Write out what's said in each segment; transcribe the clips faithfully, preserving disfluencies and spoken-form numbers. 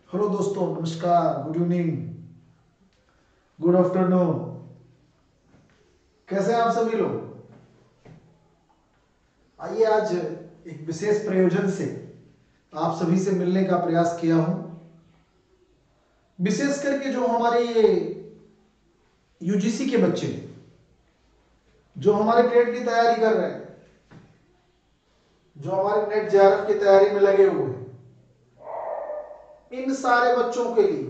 Hello दोस्तों, नमस्कार, good evening, good afternoon. कैसे हैं आप सभी लोग? आइए आज एक विशेष प्रयोजन से आप सभी से मिलने का प्रयास किया हूं। विशेष करके जो हमारे ये यूजीसी के बच्चे जो हमारे टेट की तैयारी कर रहे हैं, जो हमारे नेट जेआरएफ की तैयारी में लगे हुए हैं, इन सारे बच्चों के लिए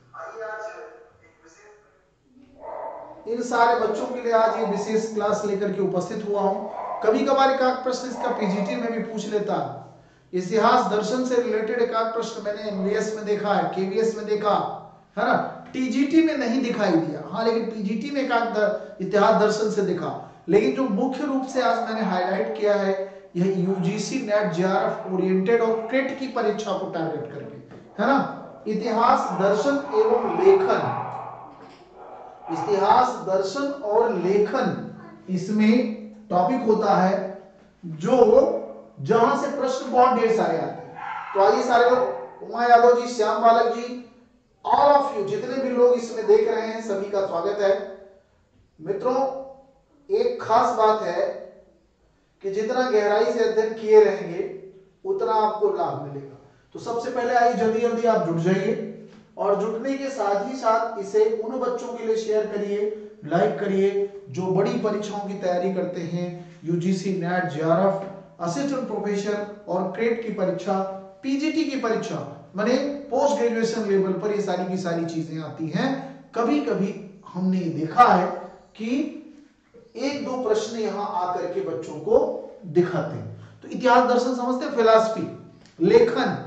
इन सारे बच्चों के लिए आज ये विशेष क्लास लेकर के उपस्थित हुआ हूं। कभी कभार एक आध प्रश्न इसका पीजीटी में भी पूछ लेता है। इतिहास दर्शन से रिलेटेड एक आध प्रश्न मैंने एमवीएस में देखा है, केवीएस में देखा है ना, टीजीटी में नहीं दिखाई दिया, हाँ, लेकिन पीजीटी में एक आध इतिहास दर्शन से दिखा। लेकिन जो मुख्य रूप से आज मैंने हाईलाइट किया है, यह यूजीसी नेट जेआरएफ ओरिएंटेड और क्रेट की परीक्षा को टारगेट करके, है ना। इतिहास दर्शन एवं लेखन, इतिहास दर्शन और लेखन, इसमें टॉपिक होता है जो जहां से प्रश्न बहुत ढेर सारे आते हैं। तो आइए सारे लोग, उमा यादव जी, श्याम बालक जी, ऑल ऑफ यू, जितने भी लोग इसमें देख रहे हैं, सभी का स्वागत है। मित्रों, एक खास बात है कि जितना गहराई से अध्ययन किए रहेंगे उतना आपको लाभ मिलेगा। तो सबसे पहले आइए जल्दी जल्दी आप जुट जाइए, और जुटने के साथ ही साथ इसे उन बच्चों के लिए शेयर करिए, लाइक करिए जो बड़ी परीक्षाओं की तैयारी करते हैं, UGC NET JRF, assistant professor और क्रेट की परीक्षा, पीजीटी की परीक्षा, माने पोस्ट ग्रेजुएशन लेवल पर ये सारी की सारी चीजें आती हैं। कभी कभी हमने देखा है कि एक दो प्रश्न यहां आकर के बच्चों को दिखाते हैं। तो इतिहास दर्शन समझते हैं, फिलॉसफी, लेखन,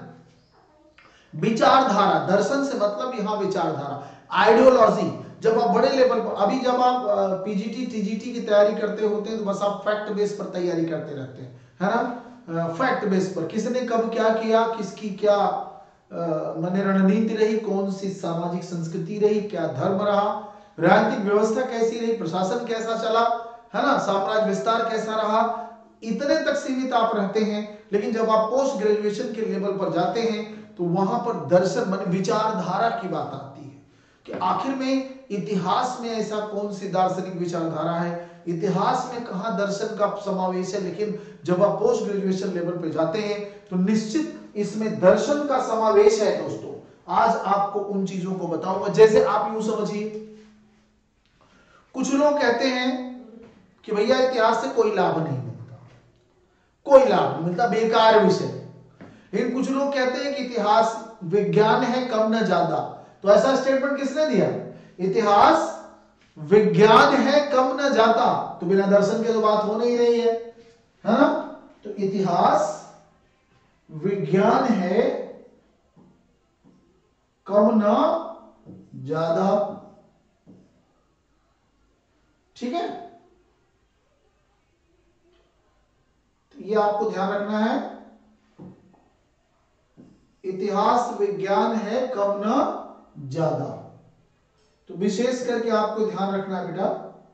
विचारधारा, दर्शन से मतलब यहां विचारधारा, आइडियोलॉजी। जब आप बड़े लेवल पर, अभी जब आप पीजीटी टीजीटी की तैयारी करते होते हैं तो बस आप फैक्ट बेस पर तैयारी करते रहते हैं, है ना। फैक्ट बेस पर किसने कब क्या किया, किसकी क्या माने रणनीति रही, कौन सी सामाजिक संस्कृति रही, क्या धर्म रहा, राजनीतिक व्यवस्था कैसी रही, प्रशासन कैसा चला, है ना, साम्राज्य विस्तार कैसा रहा, इतने तक सीमित आप रहते हैं। लेकिन जब आप पोस्ट ग्रेजुएशन के लेवल पर जाते हैं तो वहां पर दर्शन मान विचारधारा की बात आती है कि आखिर में इतिहास में ऐसा कौन सी दार्शनिक विचारधारा है, इतिहास में कहां दर्शन का समावेश है। लेकिन जब आप पोस्ट ग्रेजुएशन लेवल पर जाते हैं तो निश्चित इसमें दर्शन का समावेश है। दोस्तों, आज आपको उन चीजों को बताऊंगा। जैसे आप यूं समझिए, कुछ लोग कहते हैं कि भैया इतिहास से कोई लाभ नहीं मिलता, कोई लाभ नहीं मिलता, बेकार विषय। लेकिन कुछ लोग कहते हैं कि इतिहास विज्ञान है, कम न ज्यादा। तो ऐसा स्टेटमेंट किसने दिया? इतिहास विज्ञान है, कम न ज्यादा। तो बिना दर्शन के तो बात हो नहीं रही है, है ना। तो इतिहास विज्ञान है, कम न ज्यादा, ठीक है। तो ये आपको ध्यान रखना है, इतिहास विज्ञान है, कम न ज्यादा। तो विशेष करके आपको ध्यान रखना है बेटा।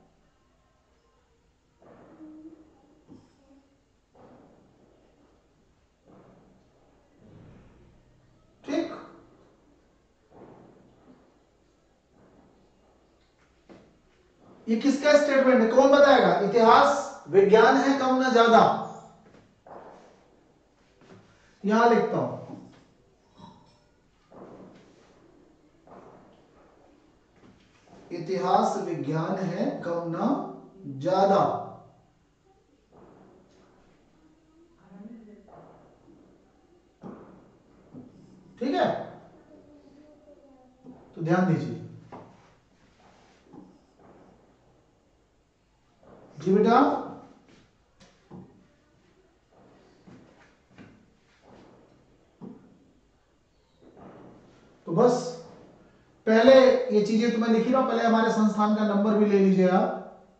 ठीक, ये किसका स्टेटमेंट है, कौन बताएगा? इतिहास विज्ञान है, कम न ज्यादा। यहां लिखता हूं, इतिहास विज्ञान है, कम न ज्यादा। ठीक है, तो ध्यान दीजिए जी बेटा। तो बस पहले ये चीजें तो मैं लिख ही रहा हूं, पहले हमारे संस्थान का नंबर भी ले लीजिए आप।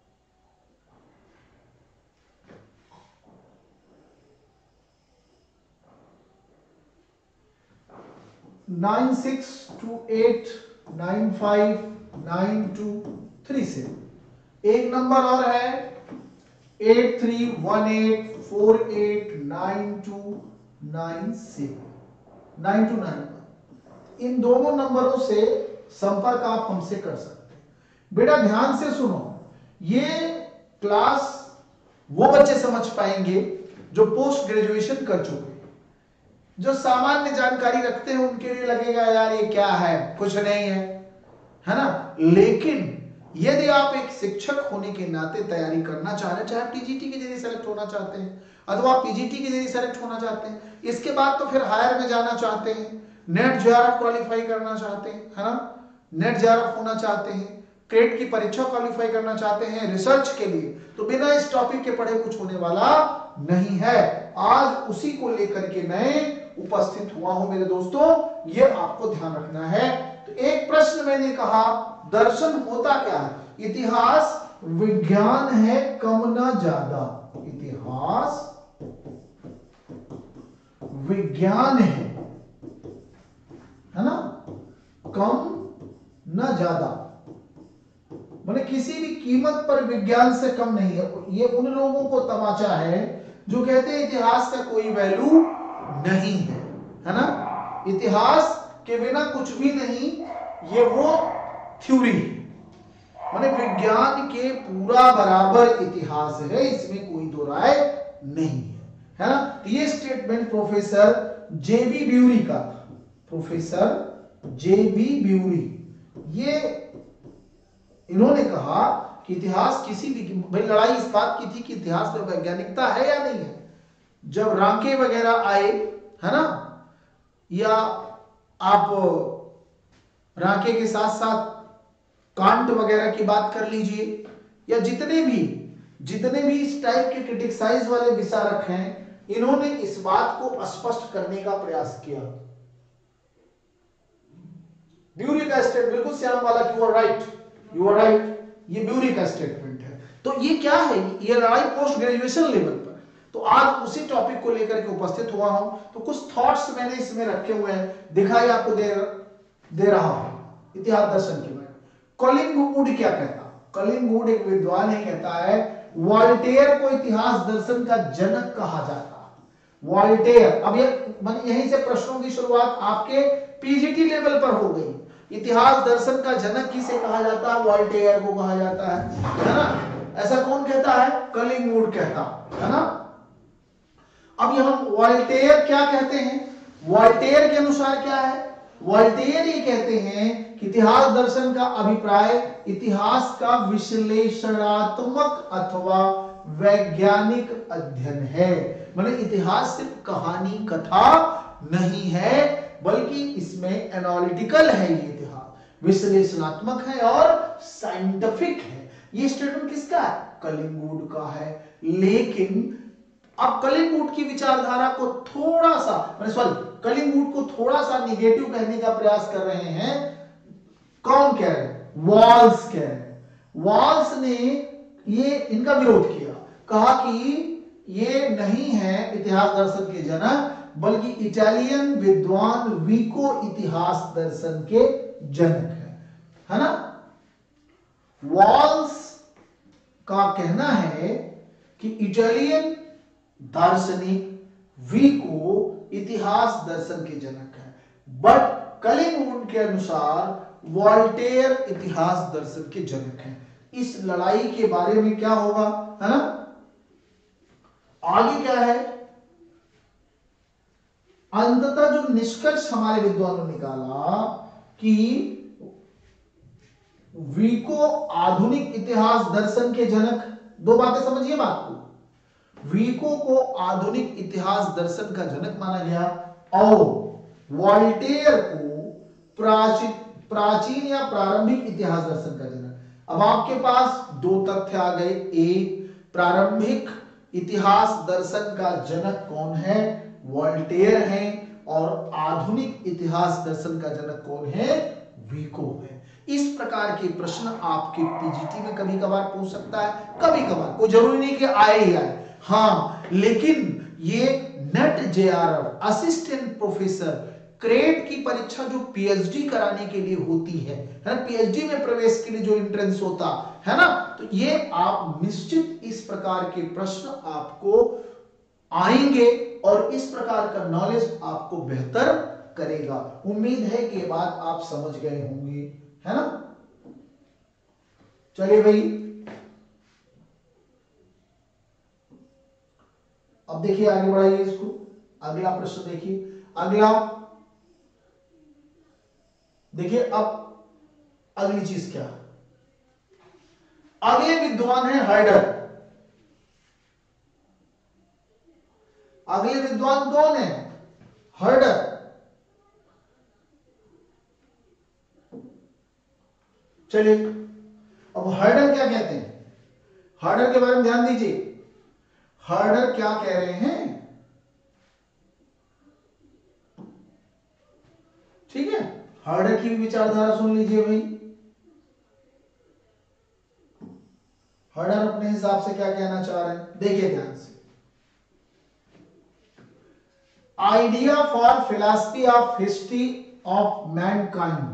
Nine six two eight nine five nine two three seven. एक नंबर और है eight three one eight four eight nine two nine seven, nine two nine. इन दोनों नंबरों से संपर्क आप हमसे कर सकते हैं। बेटा ध्यान से सुनो, ये क्लास वो बच्चे समझ पाएंगे जो पोस्ट ग्रेजुएशन कर चुके हैं। जो सामान्य जानकारी रखते हैं उनके लिए लगेगा यार ये क्या है, कुछ नहीं है, है ना। लेकिन यदि आप एक शिक्षक होने के नाते तैयारी करना चाह रहे हैं, चाहे टीजीटी के जरिए सेलेक्ट होना चाहते हैं अथवा पीजीटी के जरिए सेलेक्ट होना चाहते हैं, इसके बाद तो फिर हायर में जाना चाहते हैं, नेट जेआरएफ क्वालिफाई करना चाहते हैं, है ना, नेट जेआरएफ होना चाहते हैं, क्रेट की परीक्षा क्वालिफाई करना चाहते हैं रिसर्च के लिए, तो बिना इस टॉपिक के पढ़े कुछ होने वाला नहीं है। आज उसी को लेकर के मैं उपस्थित हुआ हूं मेरे दोस्तों, ये आपको ध्यान रखना है। तो एक प्रश्न मैंने कहा, दर्शन होता क्या है? इतिहास विज्ञान है कम ना ज्यादा। इतिहास विज्ञान है, है ना, कम ना ज्यादा, मैंने किसी भी कीमत पर विज्ञान से कम नहीं है। ये उन लोगों को तमाचा है जो कहते हैं इतिहास का कोई वैल्यू नहीं है, है ना, इतिहास के बिना कुछ भी नहीं, ये वो थ्योरी है। माने विज्ञान के पूरा बराबर इतिहास है, इसमें कोई दो राय नहीं है, है ना। तो ये स्टेटमेंट प्रोफेसर जेबी ब्यूरी का था, प्रोफेसर जेबी ब्यूरी, ये इन्होंने कहा कि इतिहास किसी भी, भाई लड़ाई इस बात की थी कि इतिहास में वैज्ञानिकता है या नहीं है। जब रांके वगैरह आए, है ना, या आप रांके के साथ साथ कांट वगैरह की बात कर लीजिए, या जितने भी जितने भी इस टाइप के क्रिटिसाइज वाले विचारक हैं, इन्होंने इस बात को स्पष्ट करने का प्रयास किया। ब्यूरी का स्टेटमेंट, बिल्कुल श्याम वाला, you are right, you are right, ये ब्यूरी का स्टेटमेंट है। तो ये क्या है? ये लड़ाई पोस्ट ग्रेजुएशन लेवल पर। तो आज उसी टॉपिक को लेकर के उपस्थित हुआ हूं। तो कुछ थॉट्स मैंने इसमें रखे हुए हैं, दिखाई आपको दे दे रहा हूं इतिहास दर्शन के बारे में। कलिंगवुड क्या कहता? कलिंगवुड एक विद्वान है, कहता है वॉल्टेयर को इतिहास दर्शन का जनक कहा जाता। वॉल्टेयर, अब ये यहीं से प्रश्नों की शुरुआत आपके पीजीटी लेवल पर हो गई। इतिहास दर्शन का जनक किसे कहा जाता है? वॉल्टेयर को कहा जाता है, है ना। ऐसा कौन कहता है? कलिंगवुड कहता है ना। अब यहां वॉल्टेयर क्या कहते हैं? वॉल्टेयर के अनुसार क्या है? वॉल्टेयर ये कहते हैं कि इतिहास दर्शन का अभिप्राय इतिहास का विश्लेषणात्मक अथवा वैज्ञानिक अध्ययन है। मतलब इतिहास सिर्फ कहानी कथा नहीं है, बल्कि इसमें एनालिटिकल है, ये इतिहास विश्लेषणात्मक है और साइंटिफिक है। ये स्टेटमेंट किसका है? कलिंगवुड का है। लेकिन अब कलिंगवुड की विचारधारा को थोड़ा सा, मैंने सॉरी कलिंगवुड को थोड़ा सा निगेटिव कहने का प्रयास कर रहे हैं। कौन कह रहे हैं? वॉल्स कह रहे हैं। वॉल्स ने ये इनका विरोध किया, कहा कि ये नहीं है इतिहास दर्शन के जनक, बल्कि इटालियन विद्वान विको इतिहास दर्शन के जनक है, है ना। वॉल्स का कहना है कि इटालियन दार्शनिक विको इतिहास दर्शन के जनक है, बट कलिंगवुड के अनुसार वॉल्टेयर इतिहास दर्शन के जनक हैं। इस लड़ाई के बारे में क्या होगा, है ना। आगे क्या है? अंततः जो निष्कर्ष हमारे विद्वानों ने निकाला कि विको आधुनिक इतिहास दर्शन के जनक, दो बातें समझिए बात को। विको को आधुनिक इतिहास दर्शन का जनक माना गया और वॉल्टेयर को प्राचीन प्राचीन या प्रारंभिक इतिहास दर्शन का जनक। अब आपके पास दो तथ्य आ गए। एक, प्रारंभिक इतिहास दर्शन का जनक कौन है? वॉल्टेयर है। और आधुनिक इतिहास दर्शन का जनक कौन है? विको है। इस प्रकार के प्रश्न आपके पीजीटी में कभी कभार पूछ सकता है, कभी कभार, कोई जरूरी नहीं कि आए ही आए। हाँ, लेकिन ये NET JRF assistant professor CRET की परीक्षा जो पीएचडी कराने के लिए होती है, है ना, पीएचडी में प्रवेश के लिए जो एंट्रेंस होता है ना, तो ये आप निश्चित इस प्रकार के प्रश्न आपको आएंगे और इस प्रकार का नॉलेज आपको बेहतर करेगा। उम्मीद है कि ये बात आप समझ गए होंगे, है ना। चलिए भाई, अब देखिए आगे बढ़ाइए इसको। अगला प्रश्न देखिए, अगला देखिए। अब अगली चीज क्या, अगले विद्वान है हर्डर। अगले विद्वान कौन है? हर्डर। चलिए, अब हर्डर क्या कहते हैं, हर्डर के बारे में ध्यान दीजिए। हर्डर क्या कह रहे हैं, ठीक है। हर्डर की भी विचारधारा सुन लीजिए भाई। हर्डर अपने हिसाब से क्या कहना चाह रहे हैं, देखिए ध्यान से। Idea for philosophy of history of mankind,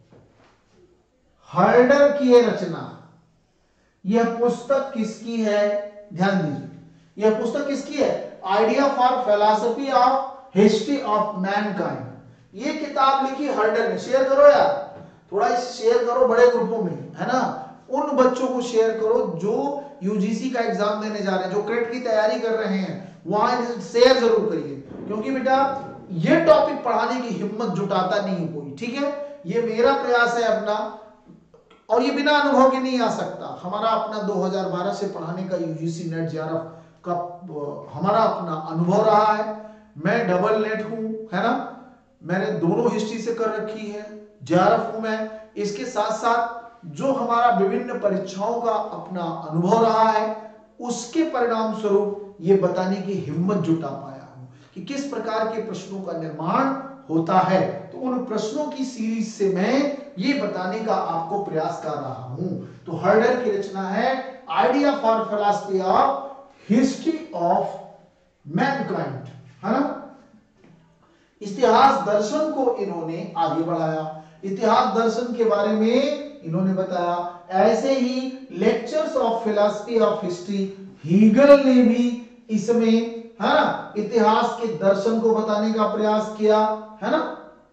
Herder की यह रचना, यह पुस्तक किसकी है? ध्यान दीजिए, यह पुस्तक किसकी है? Idea for philosophy of history of mankind. ये किताब लिखी हर्डर ने। शेयर करो यार, थोड़ा इसे शेयर करो बड़े ग्रुपों में, है ना। उन बच्चों को शेयर करो जो यूजीसी का एग्जाम देने जा रहे हैं, जो क्रेट की तैयारी कर रहे हैं, वहां शेयर जरूर करिए। क्योंकि बेटा ये टॉपिक पढ़ाने की हिम्मत जुटाता नहीं कोई, ठीक है। ये मेरा प्रयास है अपना, और ये बिना अनुभव के नहीं आ सकता। हमारा अपना दो हज़ार बारह से पढ़ाने का यूजीसी नेट जेआरएफ का हमारा अपना अनुभव रहा है। मैं डबल नेट हूं, है ना, मैंने दोनों हिस्ट्री से कर रखी है, जेआरएफ हूं मैं। इसके साथ साथ जो हमारा विभिन्न परीक्षाओं का अपना अनुभव रहा है, उसके परिणाम स्वरूप ये बताने की हिम्मत जुटा पाया हूं कि किस प्रकार के प्रश्नों का निर्माण होता है। तो उन प्रश्नों की सीरीज से मैं ये बताने का आपको प्रयास कर रहा हूं। तो हर्डर की रचना है idea for philosophy of history of mankind, है ना। इतिहास दर्शन को इन्होंने आगे बढ़ाया, इतिहास दर्शन के बारे में इन्होंने बताया। ऐसे ही lectures of philosophy of history, Hegel ने भी इसमें, है ना, इतिहास के दर्शन को बताने का प्रयास किया, है ना।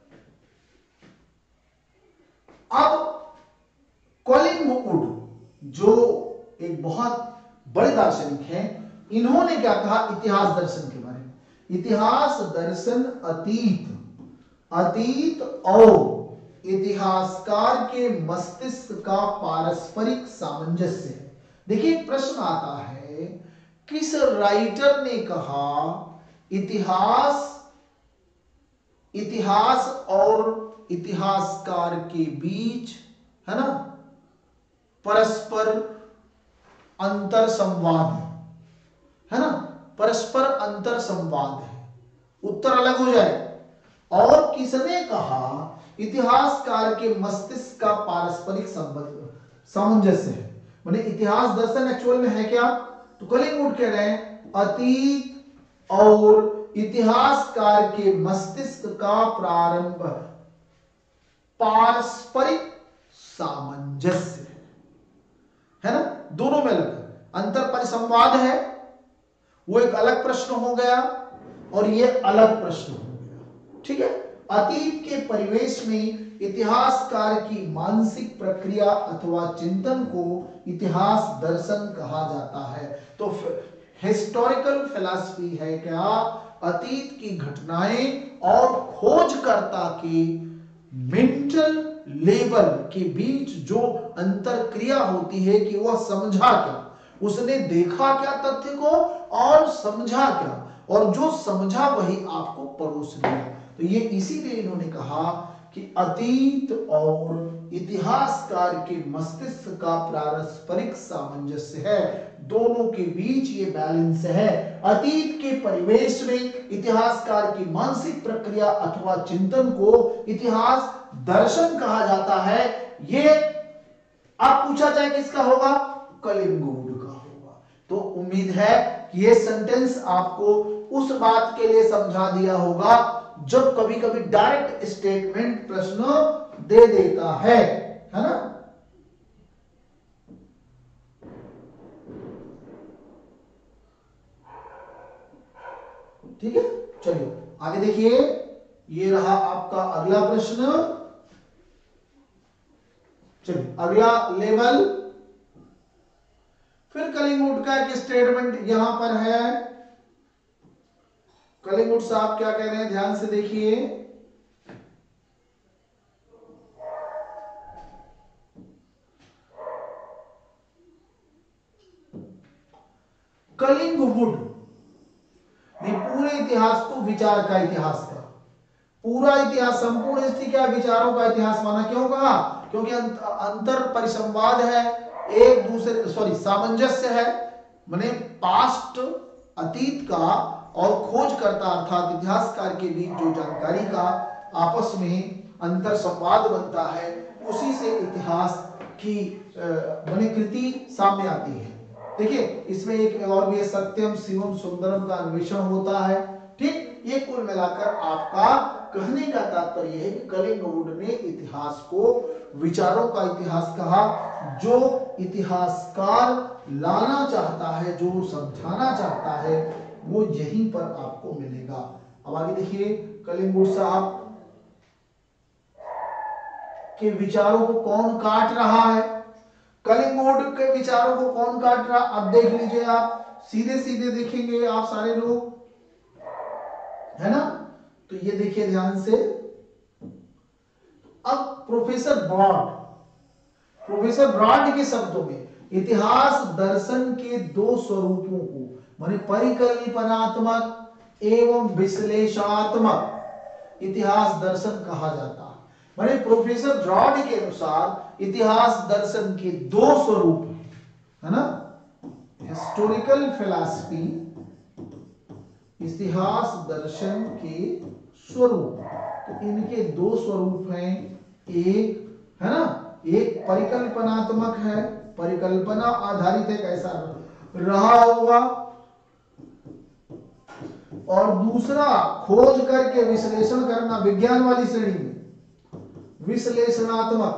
अब कॉलिंगवुड जो एक बहुत बड़े दार्शनिक हैं, इन्होंने क्या कहा इतिहास दर्शन के बारे में। इतिहास दर्शन अतीत अतीत और इतिहासकार के मस्तिष्क का पारस्परिक सामंजस्य है। देखिए प्रश्न आता है, किस राइटर ने कहा इतिहास इतिहास और इतिहासकार के बीच, है ना, परस्पर अंतर संवाद है, है ना, परस्पर अंतर संवाद है। उत्तर अलग हो जाए। और किसने कहा इतिहासकार के मस्तिष्क का पारस्परिक संबंध सामंजस्य है। माने इतिहास दर्शन एक्चुअल में है क्या? तो कलिंगवुड कह रहे हैं अतीत और इतिहासकार के मस्तिष्क का प्रारंभ पारस्परिक सामंजस्य है ना, दोनों में अलग अंतर परिसंवाद है, वो एक अलग प्रश्न हो गया और ये अलग प्रश्न हो गया, ठीक है। अतीत के परिवेश में इतिहासकार की मानसिक प्रक्रिया अथवा चिंतन को इतिहास दर्शन कहा जाता है। तो हिस्टोरिकल फिलॉसफी है क्या? अतीत की घटनाएं और खोजकर्ता के मेंटल लेवल के बीच जो अंतर क्रिया होती है कि वह समझा क्या, उसने देखा क्या तथ्य को और समझा क्या, और जो समझा वही आपको परोस दिया। तो ये इसीलिए इन्होंने कहा कि अतीत और इतिहासकार के मस्तिष्क का पारस्परिक सामंजस्य है, दोनों के बीच ये बैलेंस है। अतीत के परिवेश में इतिहासकार की मानसिक प्रक्रिया अथवा चिंतन को इतिहास दर्शन कहा जाता है। ये अब पूछा जाए किसका होगा? कलिंगवुड का होगा। तो उम्मीद है कि ये सेंटेंस आपको उस बात के लिए समझा दिया होगा जब कभी कभी डायरेक्ट स्टेटमेंट प्रश्न दे देता है, है ना। ठीक है, चलिए आगे देखिए। ये रहा आपका अगला प्रश्न। चलिए अगला लेवल, फिर कलिंगवुड का एक स्टेटमेंट यहां पर है। कलिंगवुड साहब क्या कह रहे हैं, ध्यान से देखिए। कलिंगवुड ने पूरे इतिहास को विचार का इतिहास का, पूरा इतिहास, संपूर्ण स्थिति क्या विचारों का इतिहास माना। क्यों कहा? क्योंकि अंतर परिसंवाद है, एक दूसरे सॉरी सामंजस्य है, माने पास्ट अतीत का और खोजकर्ता अर्थात इतिहासकार के बीच जो जानकारी का आपस में अंतर संवाद बनता है, उसी से इतिहास की बनी कृति सामने आती है। देखिए इसमें एक और भी सत्यम शिवम सुंदरम का अन्वेषण होता है। ठीक, ये कुल मिलाकर आपका कहने का तात्पर्य है कि कलिंगवुड ने इतिहास को विचारों का इतिहास कहा। जो इतिहासकार लाना चाहता है, जो समझाना चाहता है, वो यहीं पर आपको मिलेगा। अब आगे देखिए, कलिंगवुड साहब के विचारों को कौन काट रहा है, कलिंगवुड के विचारों को कौन काट रहा, अब देख लीजिए आप, सीधे सीधे देखेंगे आप सारे लोग, है ना। तो ये देखिए ध्यान से। अब प्रोफेसर ब्रॉड, प्रोफेसर ब्रॉड के शब्दों में इतिहास दर्शन के दो स्वरूपों को, माने परिकल्पनात्मक एवं विश्लेषणात्मक इतिहास दर्शन कहा जाता है। माने प्रोफेसर ब्रॉड के अनुसार इतिहास दर्शन के दो स्वरूप है ना, हिस्टोरिकल फिलॉसफी, इतिहास दर्शन के स्वरूप। तो इनके दो स्वरूप हैं, एक है ना, एक परिकल्पनात्मक है, परिकल्पना आधारित है, कैसा रहा होगा, और दूसरा खोज करके विश्लेषण करना, विज्ञान वाली श्रेणी में विश्लेषणात्मक,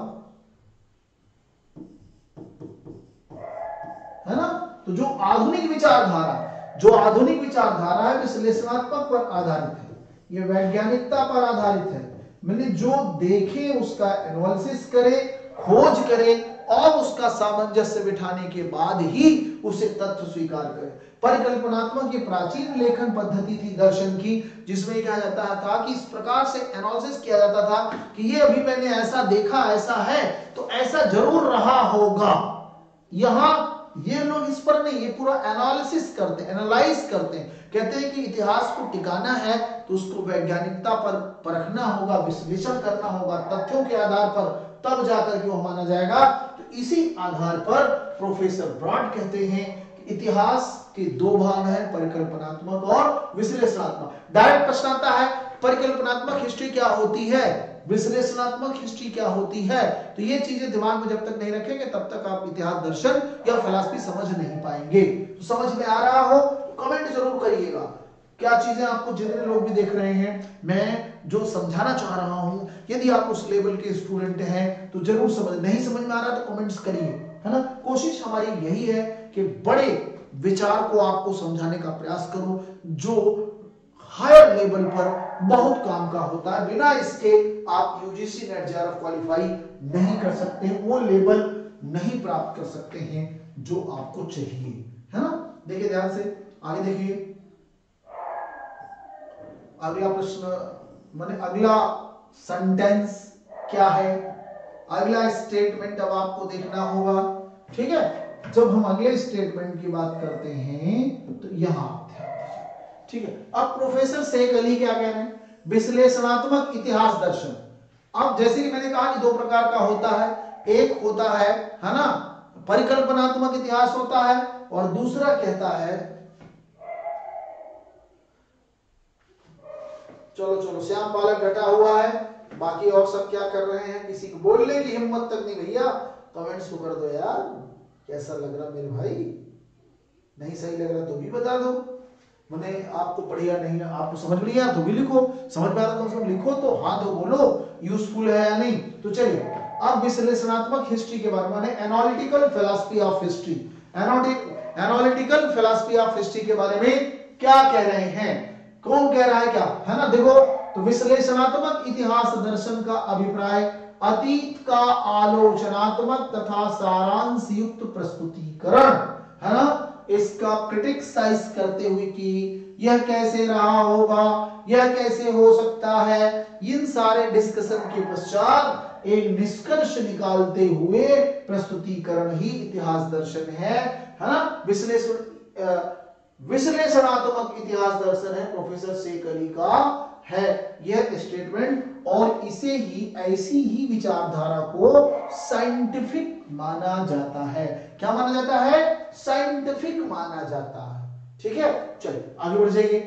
है ना। तो जो आधुनिक विचारधारा, जो आधुनिक विचारधारा है विश्लेषणात्मक पर आधारित है, ये वैज्ञानिकता पर आधारित है। मैंने जो देखे उसका एनालिसिस करे, खोज करे और उसका सामंजस्य बिठाने के बाद ही उसे तथ्य स्वीकार करे। परिकल्पनात्मक ये प्राचीन लेखन पद्धति थी दर्शन की, जिसमें क्या जाता था कि इस प्रकार से एनालिसिस किया जाता था कि ये अभी मैंने ऐसा देखा, ऐसा है तो ऐसा जरूर रहा होगा। यहां ये लोग इस पर नहीं, ये पूरा एनालिसिस करते हैं, एनालाइज करते हैं, कहते हैं कि इतिहास को टिकाना है तो उसको वैज्ञानिकता पर परखना होगा, विश्लेषण करना होगा, तथ्यों के आधार पर, तब जाकर के वो माना जाएगा। तो इसी आधार पर प्रोफेसर ब्रॉड कहते हैं कि इतिहास के दो भाग हैं, परिकल्पनात्मक और विश्लेषणात्मक। डायरेक्ट प्रश्न आता है, परिकल्पनात्मक हिस्ट्री क्या होती है, विश्लेषणात्मक हिस्ट्री क्या होती है। तो ये चीजें दिमाग में जब तक नहीं रखेंगे तब तक आप इतिहास दर्शन या फिलॉसफी समझ नहीं पाएंगे। तो समझ में आ रहा हो तो कमेंट जरूर करिएगा। क्या चीजें आपको, जितने लोग भी देख रहे हैं, मैं जो समझाना चाह रहा हूं, यदि आप उस लेवल के स्टूडेंट हैं तो जरूर समझ, नहीं समझ में आ रहा तो कमेंट्स करिए, है ना। कोशिश हमारी यही है कि बड़े विचार को आपको समझाने का प्रयास करो, जो हायर लेवल पर बहुत काम का होता है। बिना इसके आप यूजीसी नेट जेआरएफ क्वालिफाई नहीं कर सकते, वो लेवल नहीं प्राप्त कर सकते हैं जो आपको चाहिए, है ना। देखिए ध्यान से आगे देखिए, अगला प्रश्न माने अगला सेंटेंस क्या है, अगला स्टेटमेंट अब आपको देखना होगा। ठीक है, जब हम अगले स्टेटमेंट की बात करते हैं तो यहां आते हैं। ठीक है, अब प्रोफेसर शेख अली क्या कह रहे हैं, विश्लेषणात्मक इतिहास दर्शन। अब जैसे कि मैंने कहा कि दो प्रकार का होता है, एक होता है है ना परिकल्पनात्मक इतिहास होता है, और दूसरा कहता है, चलो चलो श्याम बालक घटा हुआ है, बाकी और सब क्या कर रहे हैं, किसी को बोलने की हिम्मत तक नहीं। भैया कमेंट्स को कर दो यार, कैसा लग रहा मेरे भाई, नहीं सही लग रहा तो भी बता दो। मैंने आपको बढ़िया नहीं, आपको समझ में नहीं आया तो भी लिखो, समझ में आ रहा तो लिखो, तो हाँ तो बोलो यूजफुल है या नहीं। तो चलिए अब विश्लेषणात्मक हिस्ट्री के बारे में, analytical philosophy of history, analytical philosophy of history के बारे में क्या कह रहे हैं, कौन कह रहा है क्या, है ना। देखो तो विश्लेषणात्मक इतिहास दर्शन का अभिप्राय अतीत का आलोचनात्मक तथा सारांश युक्त प्रस्तुतिकरण है ना, इसका क्रिटिसाइज करते हुए कि यह कैसे रहा होगा, यह कैसे हो सकता है, इन सारे डिस्कशन के पश्चात एक निष्कर्ष निकालते हुए प्रस्तुतिकरण ही इतिहास दर्शन है है ना। विश्लेषण विश्लेषणात्मक इतिहास दर्शन है प्रोफेसर शेख अली का है यह स्टेटमेंट, और इसे ही ऐसी ही विचारधारा को साइंटिफिक माना जाता है। क्या माना जाता है? साइंटिफिक माना जाता है। ठीक है, चलिए आगे बढ़ जाइए।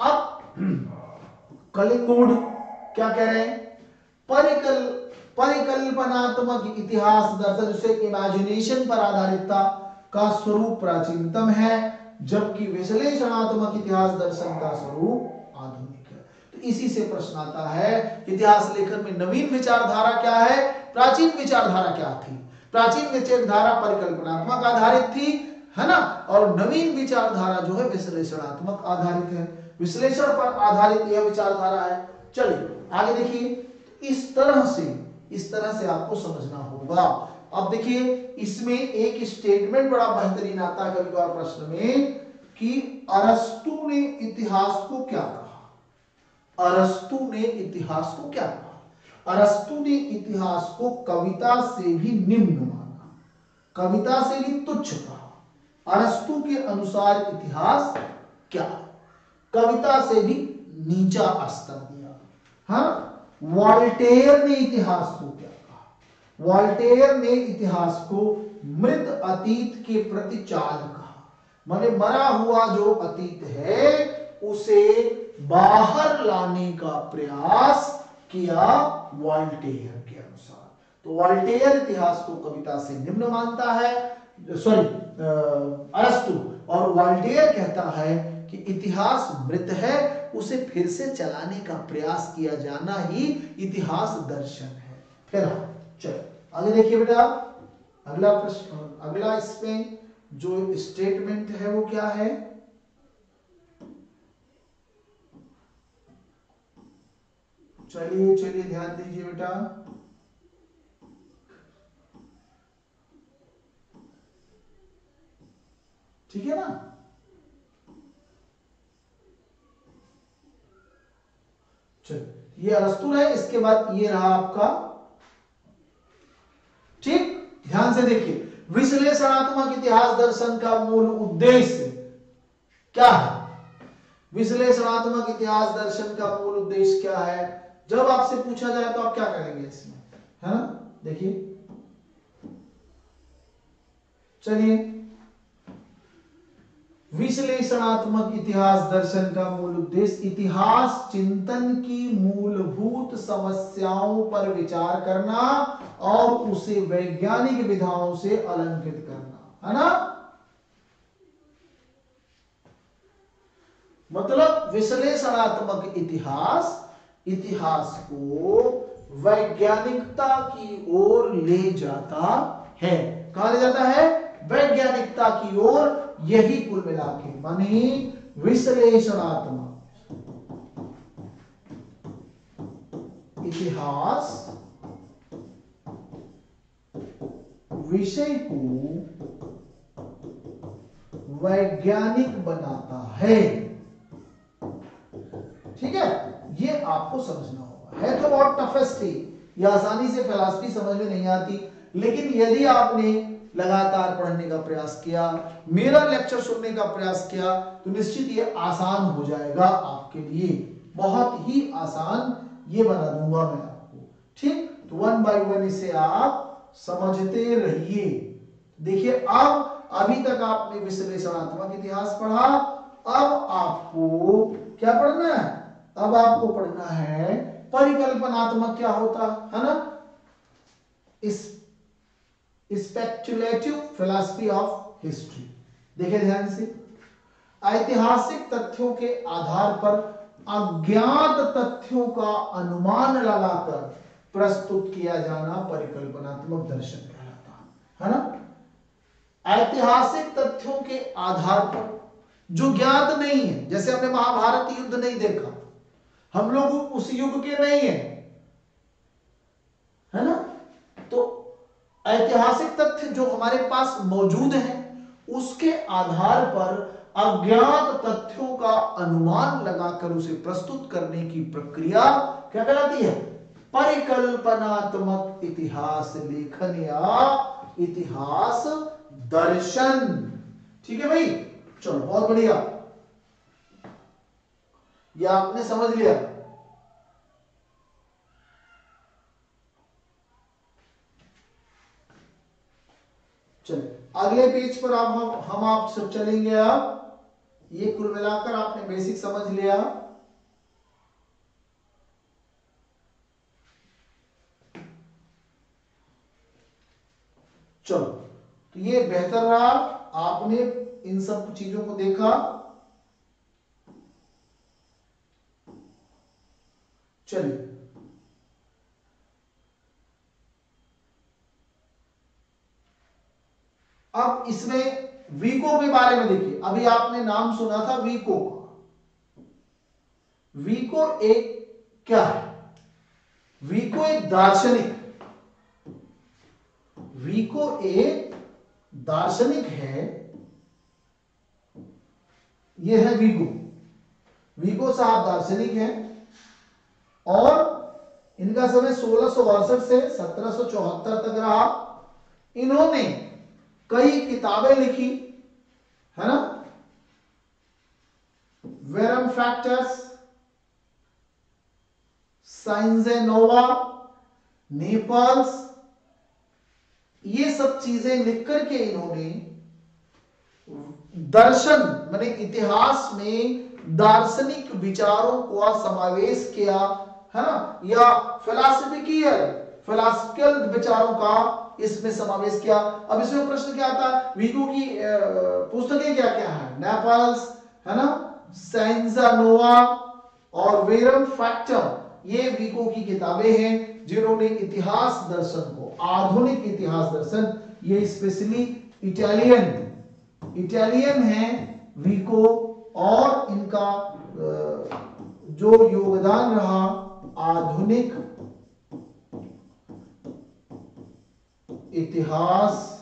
अब कलिंगुड क्या कह रहे हैं? परिकल परिकल्पनात्मक इतिहास दर्शन जिसे इमेजिनेशन पर आधारित था का स्वरूप प्राचीनतम है, जबकि विश्लेषणात्मक इतिहास दर्शन का स्वरूप आधुनिक है। तो इसी से प्रश्न आता है इतिहास लेखन में नवीन विचारधारा क्या है, प्राचीन विचारधारा क्या थी? प्राचीन विचारधारा परिकल्पनात्मक आधारित थी है ना, और नवीन विचारधारा जो है विश्लेषणात्मक आधारित है, विश्लेषण पर आधारित यह विचारधारा है। चलिए आगे देखिए, इस तरह से इस तरह से आपको समझना होगा। अब देखिए इसमें एक स्टेटमेंट बड़ा बेहतरीन आता है कभी कभार प्रश्न में कि अरस्तु ने इतिहास को क्या कहा। अरस्तु ने इतिहास को क्या कहा? अरस्तु ने इतिहास को कविता से भी निम्न माना, कविता से भी तुच्छ कहा। अरस्तु के अनुसार इतिहास क्या? कविता से भी नीचा स्तर दिया। हाँ, वॉल्टेयर ने इतिहास को क्या कहा? वॉल्टेयर ने इतिहास को मृत अतीत के प्रति चाल कहा, माने मरा हुआ जो अतीत है उसे बाहर लाने का प्रयास किया वॉल्टेयर के अनुसार। तो वॉल्टेयर इतिहास को कविता से निम्न मानता है, सॉरी अरस्तु, और वॉल्टेयर कहता है कि इतिहास मृत है, उसे फिर से चलाने का प्रयास किया जाना ही इतिहास दर्शन है। फिर चलो आगे देखिए बेटा, अगला प्रश्न, अगला इसमें जो स्टेटमेंट है वो क्या है? चलिए चलिए ध्यान दीजिए बेटा। ठीक है ना? चलिए ये अरस्तु है, इसके बाद ये रहा आपका। ठीक, ध्यान से देखिए, विश्लेषणात्मक इतिहास दर्शन का मूल उद्देश्य क्या है? विश्लेषणात्मक इतिहास दर्शन का मूल उद्देश्य क्या है? जब आपसे पूछा जाए तो आप क्या करेंगे इसमें, है ना? देखिए चलिए, विश्लेषणात्मक इतिहास दर्शन का मूल उद्देश्य इतिहास चिंतन की मूलभूत समस्याओं पर विचार करना और उसे वैज्ञानिक विधाओं से अलंकृत करना, है ना? मतलब विश्लेषणात्मक इतिहास इतिहास को वैज्ञानिकता की ओर ले जाता है। कहां ले जाता है? वैज्ञानिकता की ओर। यही कुल मिला के माने विश्लेषणात्मक इतिहास विषय को वैज्ञानिक बनाता है। ठीक है, ये आपको समझना होगा। है तो बहुत टफेस्ट है, ये आसानी से फिलॉसफी समझ में नहीं आती, लेकिन यदि आपने लगातार पढ़ने का प्रयास किया, मेरा लेक्चर सुनने का प्रयास किया, तो निश्चित ये आसान हो जाएगा आपके लिए, बहुत ही आसान ये बना दूंगा मैं आपको। ठीक, तो वन बाय वन इसे आप समझते रहिए। देखिए, अब अभी तक आपने विश्लेषणात्मक इतिहास पढ़ा, अब आपको क्या पढ़ना है? अब आपको पढ़ना है परिकल्पनात्मक क्या होता है ना, इस स्पेक्युलेटिव फिलॉसफी ऑफ हिस्ट्री। देखिए ध्यान से, ऐतिहासिक तथ्यों के आधार पर अज्ञात तथ्यों का अनुमान लगाकर प्रस्तुत किया जाना परिकल्पनात्मक दर्शन कहलाता है ना। ऐतिहासिक तथ्यों के आधार पर जो ज्ञात नहीं है, जैसे हमने महाभारत युद्ध नहीं देखा, हम लोग उस युग के नहीं है, है ना। तो ऐतिहासिक तथ्य जो हमारे पास मौजूद है उसके आधार पर अज्ञात तथ्यों का अनुमान लगाकर उसे प्रस्तुत करने की प्रक्रिया क्या कहलाती है? परिकल्पनात्मक इतिहास लेखन या इतिहास दर्शन। ठीक है भाई, चलो बहुत बढ़िया, यह आपने समझ लिया। चलिए अगले पेज पर आप हम, हम आप सब चलेंगे। आप ये कुल मिलाकर आपने बेसिक समझ लिया। चलो तो ये बेहतर रहा, आपने इन सब चीजों को देखा। चलिए अब इसमें वीको के बारे में देखिए। अभी आपने नाम सुना था वीको का। वीको एक क्या है? वीको एक दार्शनिक, वीको एक दार्शनिक है। यह है वीको। वीको साहब दार्शनिक हैं और इनका समय सोलह सौ बासठ से सत्रह सौ चौहत्तर तक रहा। इन्होंने कई किताबें लिखी, है ना। वेरम फैक्टर्स, साइंसे नोवा, नेपल्स, ये सब चीजें लिख करके इन्होंने दर्शन माने इतिहास में दार्शनिक विचारों का समावेश किया, है ना, या फिलॉसफिकल फिलॉसफिकल विचारों का इसमें समावेश किया। अब इसमें प्रश्न क्या आता है? वीको की पुस्तकें क्या क्या है? नेपल्स, है ना, साइंसा नोवा और वेरम फैक्टर, ये वीको की किताबें हैं जिन्होंने इतिहास दर्शन को, आधुनिक इतिहास दर्शन, ये स्पेशली इटालियन इटालियन है वीको, और इनका जो योगदान रहा आधुनिक इतिहास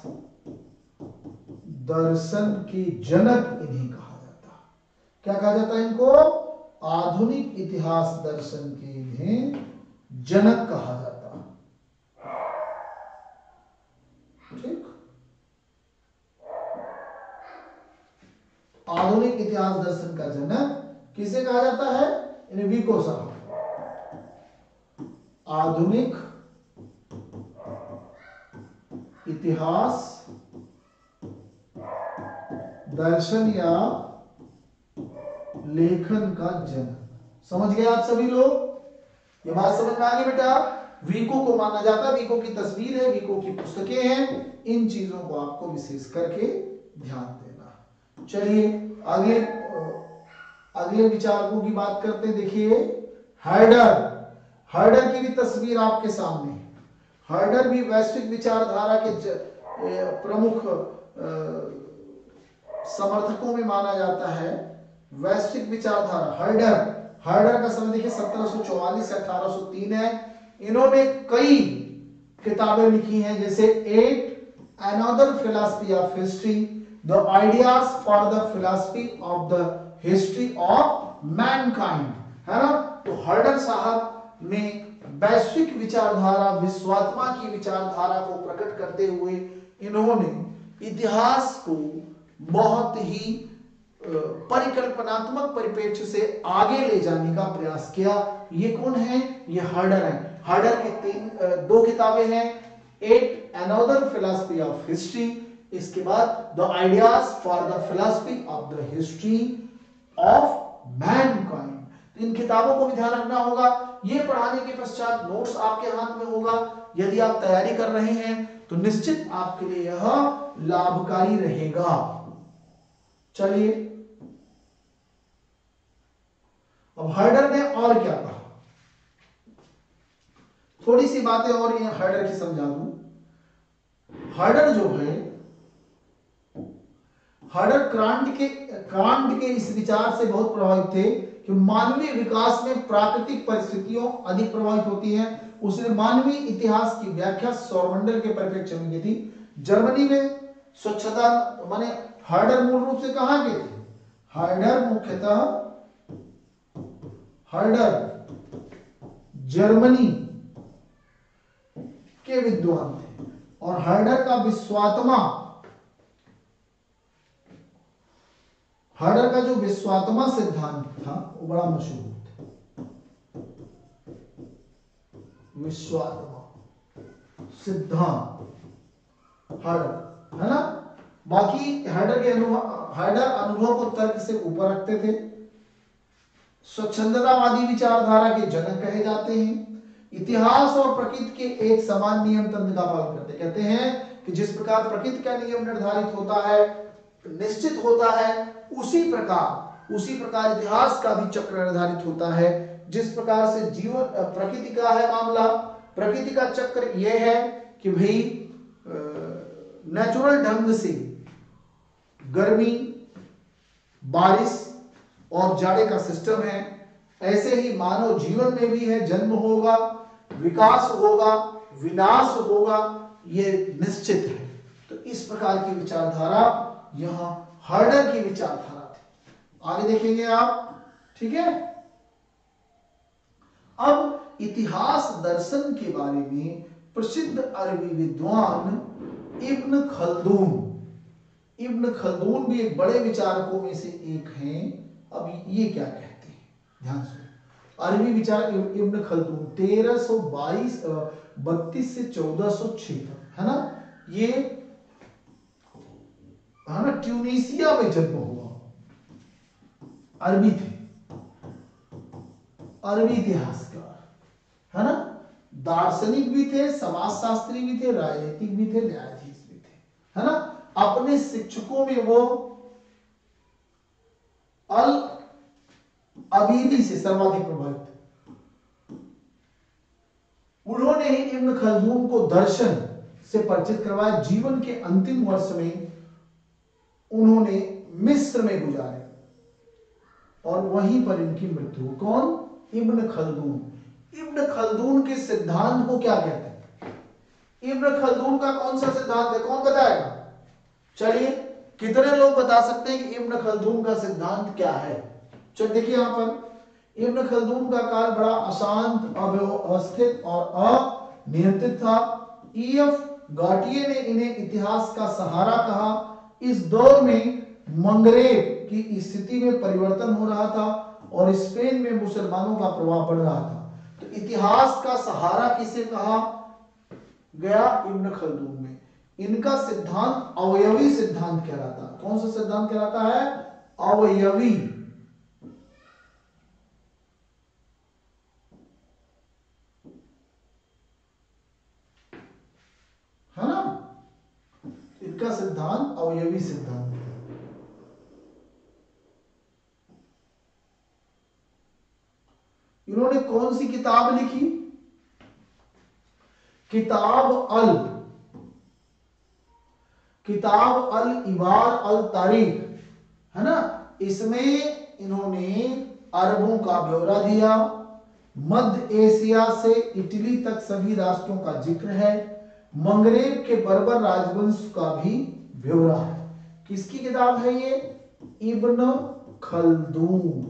दर्शन के जनक इन्हें कहा जाता। क्या कहा जाता है इनको? आधुनिक इतिहास दर्शन के इन्हें जनक कहा जाता। ठीक, आधुनिक इतिहास दर्शन का जनक किसे कहा जाता है? इन्हें वीको साहब। आधुनिक इतिहास दर्शन या लेखन का जनक। समझ गए आप सभी लोग? ये बात समझ में आ गई बेटा? वीको को माना जाता है, वीको की तस्वीर है, वीको की पुस्तकें हैं, इन चीजों को आपको विशेष करके ध्यान देना। चलिए अगले अगले विचारकों की बात करते हैं। देखिए हर्डर, हर्डर की भी तस्वीर आपके सामने है। हर्डर भी वैश्विक विचारधारा के प्रमुख समर्थकों में माना जाता है। वैश्विक विचारधारा हर्डर, हर्डर का समय देखिए सत्रह सौ चौवालीस से अठारह सौ तीन है। इन्होंने कई किताबें लिखी हैं, जैसे yet another philosophy of history, the ideas for the philosophy of the history of mankind, है ना। तो हर्डर साहब ने वैश्विक विचारधारा, विश्वात्मा की विचारधारा को प्रकट करते हुए इन्होंने इतिहास को बहुत ही परिकल्पनात्मक परिप्रेक्ष्य से आगे ले जाने का प्रयास किया। ये कौन है? ये हर्डर है। हर्डर की तीन दो किताबें हैं, yet another philosophy of history, इसके बाद the ideas for the philosophy of the history of mankind. इन किताबों को भी ध्यान रखना होगा। ये पढ़ाने के पश्चात नोट्स आपके हाथ में होगा। यदि आप तैयारी कर रहे हैं तो निश्चित आपके लिए यह लाभकारी रहेगा। चलिए अब हर्डर ने और क्या कहा, थोड़ी सी बातें और ये हर्डर की समझा दूं। हर्डर जो है, हर्डर कांट के कांट के इस विचार से बहुत प्रभावित थे कि मानवीय विकास में प्राकृतिक परिस्थितियों अधिक प्रभावित होती हैं। उसने मानवीय इतिहास की व्याख्या सौरमंडल के परिप्रेक्ष्य में की थी। जर्मनी में स्वच्छता माने हार्डर मूल रूप से कहां के थे? हार्डर मुख्यतः हार्डर जर्मनी के विद्वान थे और हार्डर का विश्वात्मा हार्डर का जो विश्वात्मा सिद्धांत था वो बड़ा मशहूर था। विश्वात्मा सिद्धांत हार्डर है ना। बाकी हार्डर के अनुभव हार्डर अनुभव को तर्क से ऊपर रखते थे। स्वच्छंदतावादी विचारधारा के जनक कहे जाते हैं। इतिहास और प्रकृति के एक समान नियम तंत्र का पालन करते। कहते हैं कि जिस प्रकार प्रकृति का नियम निर्धारित होता है, निश्चित होता है, उसी प्रकार उसी प्रकार इतिहास का भी चक्र निर्धारित होता है। जिस प्रकार से जीवन प्रकृति का है मामला, प्रकृति का चक्र यह है कि भाई नेचुरल ढंग से गर्मी, बारिश और जाड़े का सिस्टम है, ऐसे ही मानव जीवन में भी है। जन्म होगा, विकास होगा, विनाश होगा, ये निश्चित है। तो इस प्रकार की विचारधारा यहां हार्डर की विचारधारा थी। आगे देखेंगे आप, ठीक है। अब इतिहास दर्शन के बारे में प्रसिद्ध अरबी विद्वान इब्न खल्दून इब्न खल्दून भी एक बड़े विचारकों में से एक हैं। अब ये क्या कहते हैं, ध्यान सुनो। अरबी विचार इब्न खल्दून तेरह सौ बाईस बत्तीस से चौदह सौ छिहत्तर है ना। ये है ना ट्यूनीसिया में जन्म हुआ, अरबी थे, अरबी इतिहासकार है ना। दार्शनिक भी थे, समाजशास्त्री भी थे, राजनीतिक भी थे, न्यायाधीश भी थे, है ना। अपने शिक्षकों में वो अल अबीदी से सर्वाधिक प्रभावित थे। उन्होंने ही इब्न खल्दून को दर्शन से परिचित करवाया। जीवन के अंतिम वर्ष में उन्होंने मिस्र में गुजारे और वहीं पर इनकी मृत्यु। कौन? इब्न खल्दून। इब्न खल्दून के सिद्धांत को क्या कहते हैं? इब्न खल्दून का कौन सा सिद्धांत है, कौन बताएगा? चलिए, कितने लोग बता सकते हैं कि इब्न खल्दून का सिद्धांत क्या है? चलिए देखिए यहां पर इब्न खल्दून का काल बड़ा अशांत, अव्यवस्थित और अनियंत्रित था। ई एफ गाटिये ने इन्हें इतिहास का सहारा कहा। इस दौर में मंगरेब की स्थिति में परिवर्तन हो रहा था और स्पेन में मुसलमानों का प्रभाव बढ़ रहा था। तो इतिहास का सहारा किसे कहा गया? इब्न खल्दून में। इनका सिद्धांत अवयवी सिद्धांत कहलाता है। कौन सा सिद्धांत कहलाता है? अवयवी। है ना, इनका सिद्धांत अवयवी सिद्धांत है। इन्होंने कौन सी किताब लिखी? किताब अल किताब अल इबार अल तारीख, है ना। इसमें इन्होंने अरबों का ब्यौरा दिया। मध्य एशिया से इटली तक सभी राष्ट्रों का जिक्र है। मंगरेब के बर्बर राजवंश का भी ब्यौरा है। किसकी किताब है ये? इब्न खल्दून।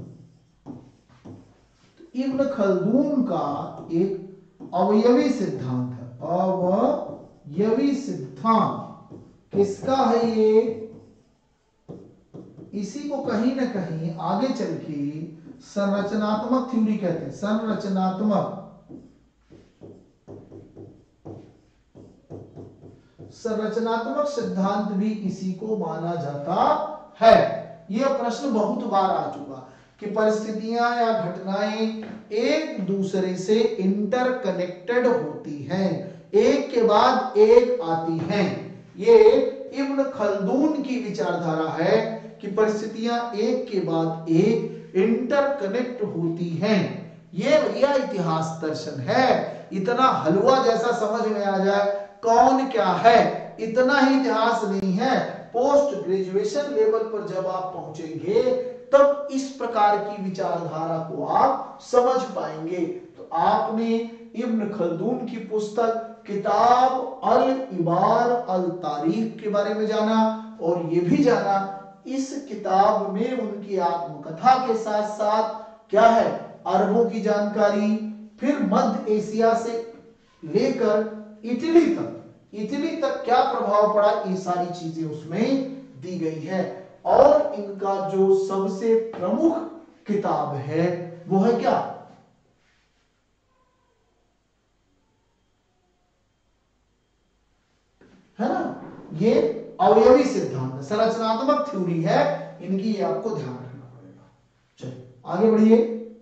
इब्न खल्दून का एक अवयवी सिद्धांत है। अवयवी सिद्धांत किसका है ये? इसी को कहीं ना कहीं आगे चल के संरचनात्मक थ्योरी कहते हैं। संरचनात्मक संरचनात्मक सिद्धांत भी इसी को माना जाता है। यह प्रश्न बहुत बार आ चुका कि परिस्थितियां या घटनाएं एक दूसरे से इंटरकनेक्टेड होती हैं, एक के बाद एक आती हैं। ये इब्न खल्दून की विचारधारा है कि परिस्थितियां एक के बाद एक इंटरकनेक्ट होती हैं। ये भैया इतिहास दर्शन है। इतना हलवा जैसा समझ में आ जाए कौन क्या है, इतना ही इतिहास नहीं है। पोस्ट ग्रेजुएशन लेवल पर जब आप पहुंचेंगे तब इस प्रकार की विचारधारा को आप समझ पाएंगे। तो आपने इब्न खल्दून की पुस्तक किताब अल इबार अल तारीख के बारे में जाना, और ये भी जाना इस किताब में उनकी आत्मकथा के साथ साथ क्या है, अरबों की जानकारी, फिर मध्य एशिया से लेकर इटली तक, इटली तक क्या प्रभाव पड़ा, ये सारी चीजें उसमें दी गई है। और इनका जो सबसे प्रमुख किताब है वो है क्या, है ना, ये अवयवी सिद्धांत, संरचनात्मक थ्योरी है इनकी, ये आपको ध्यान रखना पड़ेगा। चलिए आगे बढ़िए।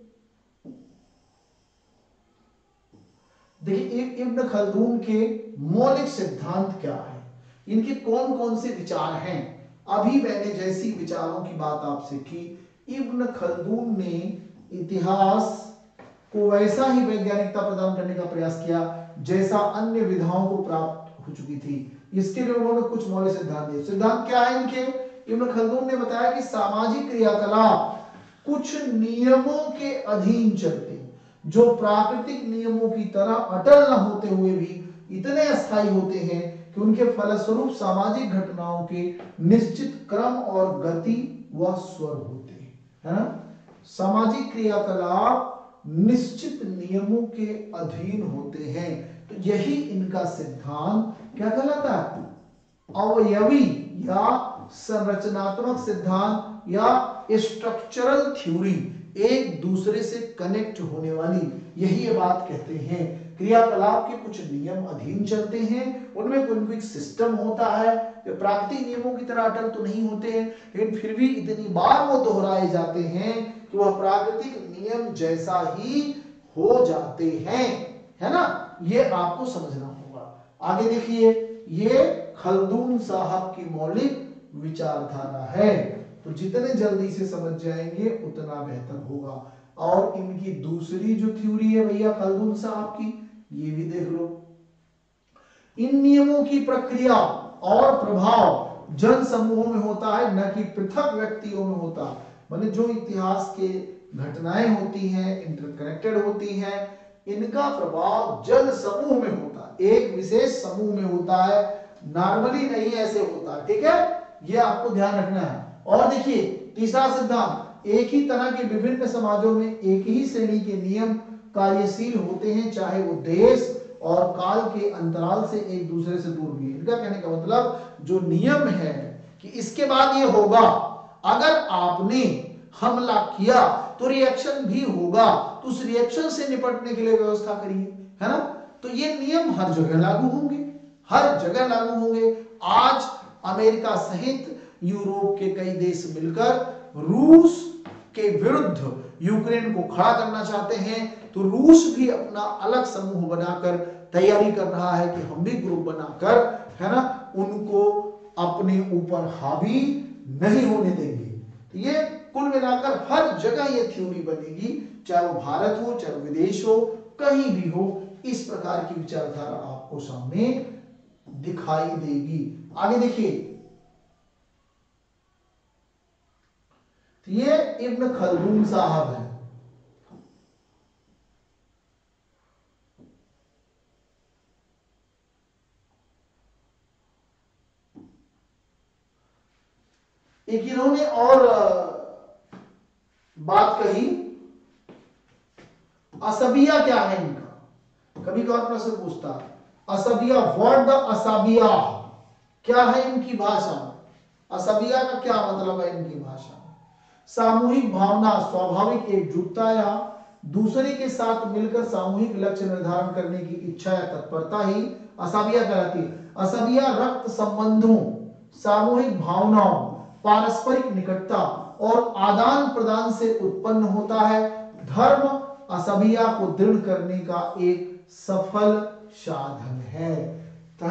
देखिए इब्न खल्दून के मौलिक सिद्धांत क्या है, इनके कौन कौन से विचार हैं। अभी मैंने जैसी विचारों की बात आपसे की, इब्न खल्दून ने इतिहास को वैसा ही वैज्ञानिकता प्रदान करने का प्रयास किया जैसा अन्य विधाओं को प्राप्त हो चुकी थी। इसके लिए उन्होंने कुछ मौलिक सिद्धांत दिए। सिद्धांत क्या है इनके, इब्न खल्दून ने बताया कि सामाजिक क्रियाकलाप कुछ नियमों के अधीन चलते हैं, जो प्राकृतिक नियमों की तरह अटल न होते हुए भी इतने अस्थायी होते हैं कि उनके फलस्वरूप सामाजिक घटनाओं के निश्चित क्रम और गति व स्वर होते हैं, है ना। सामाजिक क्रियाकलाप निश्चित नियमों के अधीन होते हैं, तो यही इनका सिद्धांत क्या कहलाता है, अवयवी या संरचनात्मक सिद्धांत या स्ट्रक्चरल थ्योरी, एक दूसरे से कनेक्ट होने वाली, यही ये बात कहते हैं। क्रियाकलाप के कुछ नियम अधीन चलते हैं, उनमें कोई कोई सिस्टम होता है, जो प्राकृतिक नियमों की तरह अटल तो नहीं होते हैं, लेकिन फिर भी इतनी बार वो दोहराए जाते हैं कि वह प्राकृतिक नियम जैसा ही हो जाते हैं, है ना। ये आपको समझना होगा। आगे देखिए, ये खल्दून साहब की मौलिक विचारधारा है, तो जितने जल्दी से समझ जाएंगे उतना बेहतर होगा। और इनकी दूसरी जो थ्योरी है भैया खल्दून साहब की, ये भी देख लो। इन नियमों की प्रक्रिया और प्रभाव जन समूहों में होता है, न कि पृथक व्यक्तियों में होता। मतलब जो इतिहास के घटनाएं होती हैं, इंटरकनेक्टेड होती हैं, इनका प्रभाव जन समूह में होता है, एक विशेष समूह में होता है, नॉर्मली नहीं ऐसे होता। ठीक है, ये आपको ध्यान रखना है। और देखिए तीसरा सिद्धांत, एक ही तरह के विभिन्न समाजों में एक ही श्रेणी के नियम कार्यशील होते हैं, चाहे वो देश और काल के अंतराल से एक दूसरे से दूर भी। इनका कहने का मतलब जो नियम है कि इसके बाद ये होगा, अगर आपने हमला किया तो रिएक्शन भी होगा, तो उस रिएक्शन से निपटने के लिए व्यवस्था करिए, है ना। तो ये नियम हर जगह लागू होंगे, हर जगह लागू होंगे। आज अमेरिका सहित यूरोप के कई देश मिलकर रूस के विरुद्ध यूक्रेन को खड़ा करना चाहते हैं, तो रूस भी अपना अलग समूह बनाकर तैयारी कर रहा है कि हम भी ग्रुप बनाकर, है ना, उनको अपने ऊपर हावी नहीं होने देंगे। तो ये कुल मिलाकर हर जगह ये थ्योरी बनेगी, चाहे वो भारत हो, चाहे विदेश हो, कहीं भी हो, इस प्रकार की विचारधारा आपको सामने दिखाई देगी। आगे देखिए, ये इब्न खल्दून साहब है। एक इन्होंने और बात कही, असबिया क्या है इनका, कभी कभार प्रश्न पूछता है असबिया, व्हाट द असबिया, क्या है इनकी भाषा, असबिया का क्या मतलब है इनकी भाषा। सामूहिक भावना, स्वाभाविक एकजुटता या दूसरे के साथ मिलकर सामूहिक लक्ष्य निर्धारण करने की इच्छा या तत्परता ही असबिया कहलाती है। असबिया रक्त संबंधों, सामूहिक भावनाओं, पारस्परिक निकटता और आदान प्रदान से उत्पन्न होता है। धर्म असबिया को दृढ़ करने का एक सफल साधन है। तो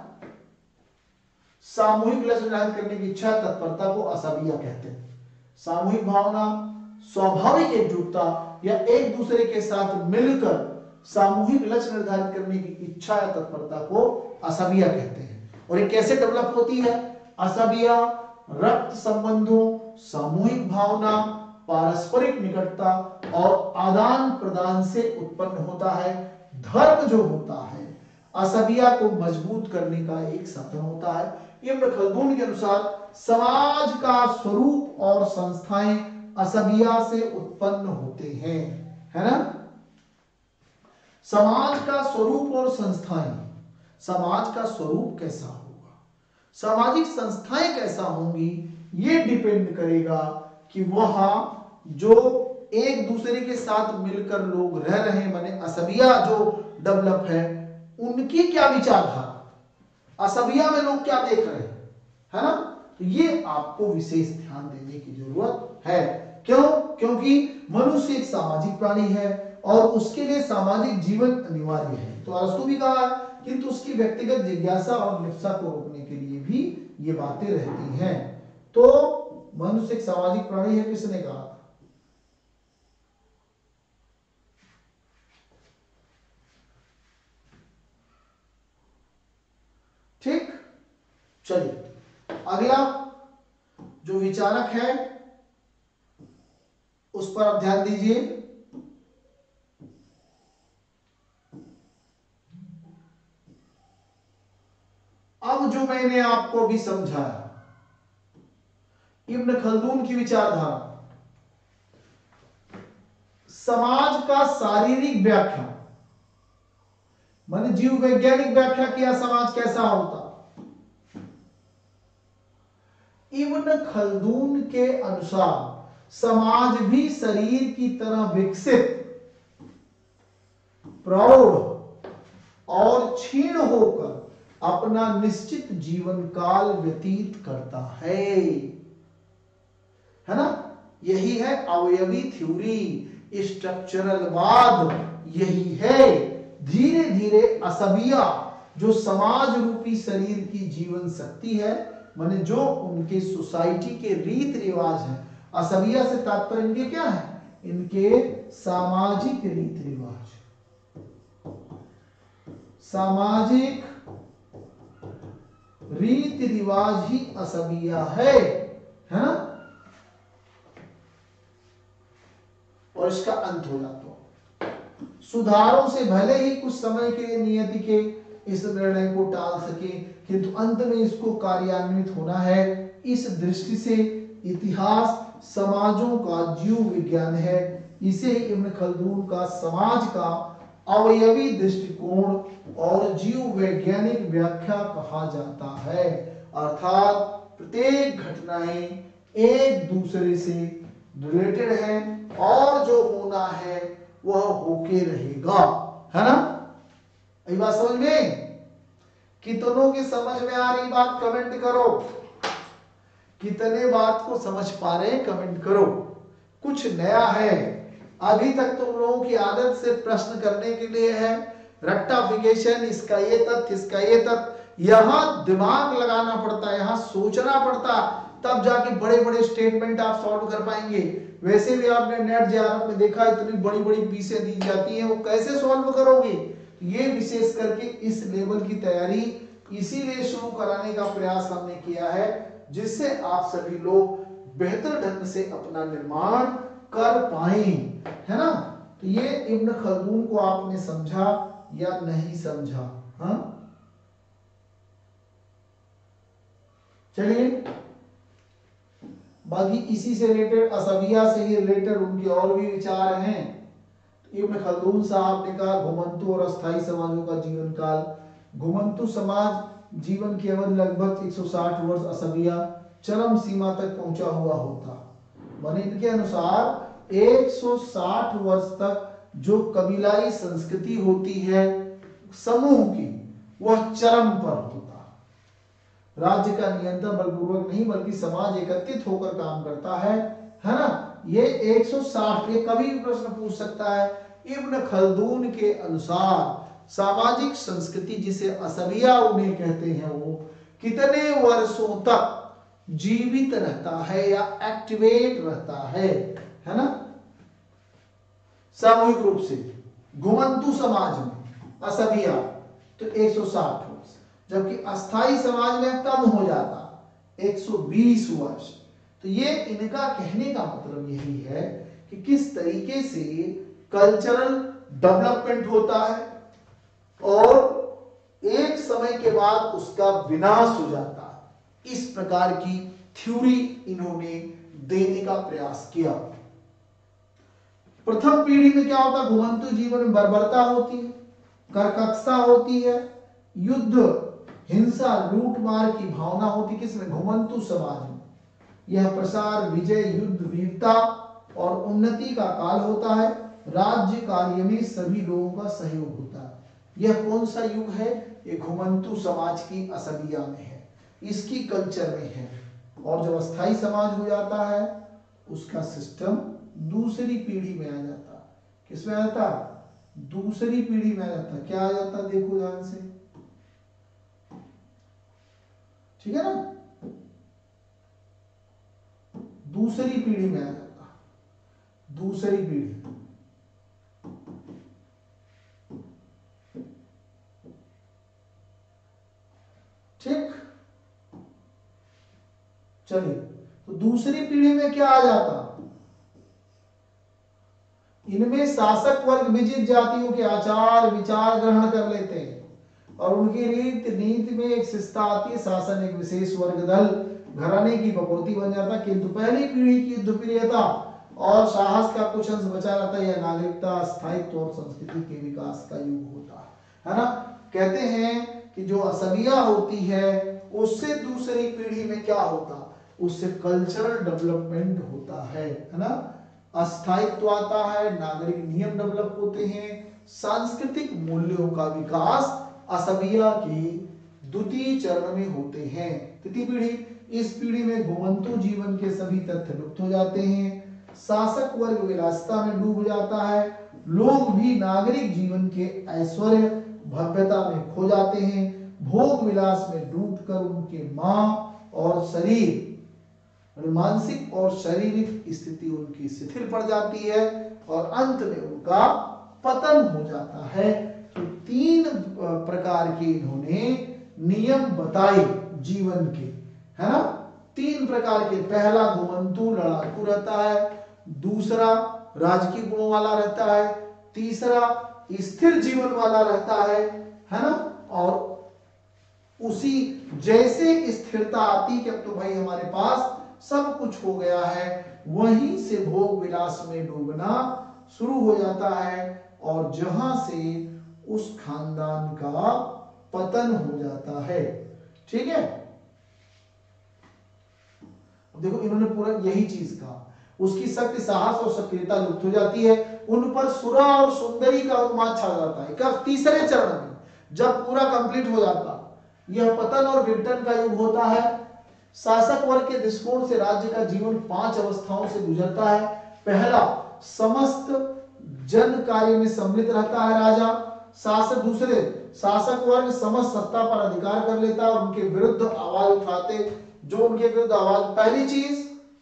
सामूहिक लक्ष्य निर्धारित करने की इच्छा, तत्परता को असबिया कहते हैं। सामूहिक भावना, स्वाभाविक एकजुटता या एक दूसरे के साथ मिलकर सामूहिक लक्ष्य निर्धारित करने की इच्छा या तत्परता को असबिया कहते हैं। और ये कैसे डेवलप होती है असबिया? रक्त संबंधों, सामूहिक भावना, पारस्परिक निकटता और आदान प्रदान से उत्पन्न होता है। धर्म जो होता है असबिया को मजबूत करने का एक साधन होता है। इब्न खल्दून के अनुसार समाज का स्वरूप और संस्थाएं असबिया से उत्पन्न होते हैं, है ना। समाज का स्वरूप और संस्थाएं, समाज का स्वरूप कैसा होगा, सामाजिक संस्थाएं कैसा होंगी, ये डिपेंड करेगा कि वह जो एक दूसरे के साथ मिलकर लोग रह रहे हैं, माने असबिया जो डेवलप है, उनकी क्या विचारधारा, असबिया में लोग क्या देख रहे हैं, है ना। तो ये आपको विशेष ध्यान देने की जरूरत है। क्यों? क्योंकि मनुष्य एक सामाजिक प्राणी है और उसके लिए सामाजिक जीवन अनिवार्य है। तो अरस्तु भी कहा, किंतु उसकी व्यक्तिगत जिज्ञासा और लिप्सा को रोकने के लिए भी ये बातें रहती हैं। तो मनुष्य एक सामाजिक प्राणी है, किसने कहा? ठीक, चलिए अगला जो विचारक है उस पर आप ध्यान दीजिए। अब जो मैंने आपको अभी समझाया इब्न खल्दून की विचारधारा, समाज का शारीरिक व्याख्या माने जीव वैज्ञानिक व्याख्या किया समाज कैसा होता। इब्न खल्दून के अनुसार समाज भी शरीर की तरह विकसित, प्रौढ़ और क्षीण होकर अपना निश्चित जीवन काल व्यतीत करता है, है ना। यही है अवयवी थ्योरी, स्ट्रक्चरलवाद, यही है। धीरे धीरे असबिया जो समाज रूपी शरीर की जीवन शक्ति है, माने जो उनके सोसाइटी के रीत रिवाज है, असबिया से तात्पर्य इनके क्या है, इनके सामाजिक रीत रिवाज, सामाजिक रीति रिवाज ही असबिया है, है ना। और इसका अंत हो जाता, सुधारों से भले ही कुछ समय के लिए नियति के इस निर्णय को टाल सके, किंतु अंत में इसको कार्यान्वित होना है। इस दृष्टि से इतिहास समाजों का जीव विज्ञान है। इसे इब्न खल्दून का समाज का अवयवी दृष्टिकोण और जीव वैज्ञानिक व्याख्या कहा जाता है। अर्थात प्रत्येक घटनाएं एक दूसरे से रिलेटेड है और जो होना है वह होके रहेगा, है ना। ये बात समझ में? कितनों की समझ में आ रही बात कमेंट करो, कितने बात को समझ पा रहे कमेंट करो। कुछ नया है, अभी तक तुम लोगों की आदत से प्रश्न करने के लिए है, रट्टाफिकेशन, इसका ये तथ्य, इसका ये तथ्य, यहां दिमाग लगाना पड़ता है, यहां सोचना पड़ता, तब जाके बड़े बड़े स्टेटमेंट आप सॉल्व कर पाएंगे। वैसे भी आपने नेट जेआरएफ में देखा, इतनी बड़ी बड़ी पीसें दी जाती हैं, वो कैसे सॉल्व करोगे। ये विशेष करके इस लेवल की तैयारी इसीलिए शुरू कराने का प्रयास हमने किया है, जिससे आप सभी लोग बेहतर ढंग से अपना निर्माण कर पाए, है ना। तो ये इब्न खल्दून को आपने समझा या नहीं समझा? हाँ, चलिए बाकी इसी से रिलेटेड, असबिया से ही रिलेटेड उनके और भी विचार हैं। इब्न खल्दून साहब ने कहा घुमंतु और अस्थायी समाजों का जीवन काल। घुमंतु समाज जीवन की अवधि लगभग एक सौ साठ वर्ष, असबिया चरम सीमा तक पहुंचा हुआ होता। माने इनके अनुसार एक सौ साठ वर्ष तक जो कबीलाई संस्कृति होती है समूह की, वह चरम पर होता। राज्य का नियंत्रण बलपूर्वक नहीं बल्कि समाज एकत्रित होकर काम करता है, है ना। ये एक सौ साठ, ये कभी भी प्रश्न पूछ सकता है। इब्न खल्दून के अनुसार सामाजिक संस्कृति जिसे असबिया उन्हें कहते हैं, वो कितने वर्षों तक जीवित रहता है या एक्टिवेट रहता है, है ना। सामूहिक रूप से घुमंतु समाज में असबिया तो एक सौ साठ वर्ष, जबकि अस्थाई समाज में कम हो जाता एक सौ बीस वर्ष। तो ये इनका कहने का मतलब यही है कि किस तरीके से कल्चरल डेवलपमेंट होता है और एक समय के बाद उसका विनाश हो जाता है। इस प्रकार की थ्योरी इन्होंने देने का प्रयास किया। प्रथम पीढ़ी में क्या होता है, घुमंतु जीवन में बर्बरता होती है, कर्कशता होती है, युद्ध, हिंसा, लूट मार की भावना होती, किसमें, घुमंतु समाज में। यह प्रसार, विजय, युद्ध, वीरता और उन्नति का काल होता है। राज्य कार्य में सभी लोगों का सहयोग होता है। यह कौन सा युग है, ये घुमंतु समाज की असबिया में है, इसकी कल्चर में है। और जब अस्थाई समाज हो जाता है उसका सिस्टम दूसरी पीढ़ी में आ जाता। किसमें आ जाता, दूसरी पीढ़ी में आ जाता। क्या आ जाता, देखो ध्यान से, ठीक है ना, दूसरी पीढ़ी में आ जाता, दूसरी पीढ़ी। ठीक, चलिए, तो दूसरी पीढ़ी में क्या आ जाता, इनमें शासक वर्ग विजित जातियों के आचार विचार ग्रहण कर लेते हैं और उनकी रीति नीति में एक शिष्टता आती है। शासन एक विशेष वर्ग दल घराने की बकौती बन जाता। किंतु पहली पीढ़ी की युद्ध प्रियता और साहस का कुछ अंश बचा रहता है। यह नागरिकता, स्थायित्व और संस्कृति के विकास का युग होता है ना। कहते हैं कि जो असबिया होती है उससे दूसरी पीढ़ी में क्या होता, उससे कल्चरल डेवलपमेंट होता है, है ना। अस्थायित्व आता है, नागरिक नियम डेवलप होते हैं, सांस्कृतिक मूल्यों का विकास असबिया की द्वितीय चरण में होते हैं। तृतीय पीढ़ी, इस पीढ़ी में घुमंतु जीवन के सभी तथ्य लुप्त हो जाते हैं। शासक वर्ग विलासिता में डूब जाता है। लोग भी नागरिक जीवन के ऐश्वर्य भव्यता में खो जाते हैं। भोग विलास में डूबकर उनके मां और शरीर, मानसिक और शारीरिक स्थिति उनकी शिथिल पड़ जाती है और अंत में उनका पतन हो जाता है। तो तीन प्रकार के इन्होंने नियम बताए जीवन के, है ना। तीन प्रकार के, पहला घुमंतु लड़ाकू रहता है, दूसरा राजकीय गुणों वाला रहता है, तीसरा स्थिर जीवन वाला रहता है, है ना। और उसी जैसे स्थिरता आती कि अब तो भाई हमारे पास सब कुछ हो गया है, वहीं से भोग विलास में डूबना शुरू हो जाता है और जहां से उस खानदान का पतन हो जाता है। ठीक है, देखो इन्होंने पूरा यही चीज कहा। उसकी शक्ति, साहस और सक्रियता लुप्त हो जाती है। उन पर सुरा और सुंदरी का उन्माद छा जाता है। कब, तीसरे चरण में, जब पूरा कंप्लीट हो जाता, यह पतन और विघटन का युग होता है। शासक वर्ग के दृष्टिकोण से राज्य का जीवन पांच अवस्थाओं से गुजरता है। पहला, समस्त जन कार्य में सम्मिलित रहता है राजा शासक। दूसरे, शासक वर्ग समस्त सत्ता पर अधिकार कर लेता है और उनके विरुद्ध आवाज उठाते, जो उनके विरुद्ध आवाज, पहली चीज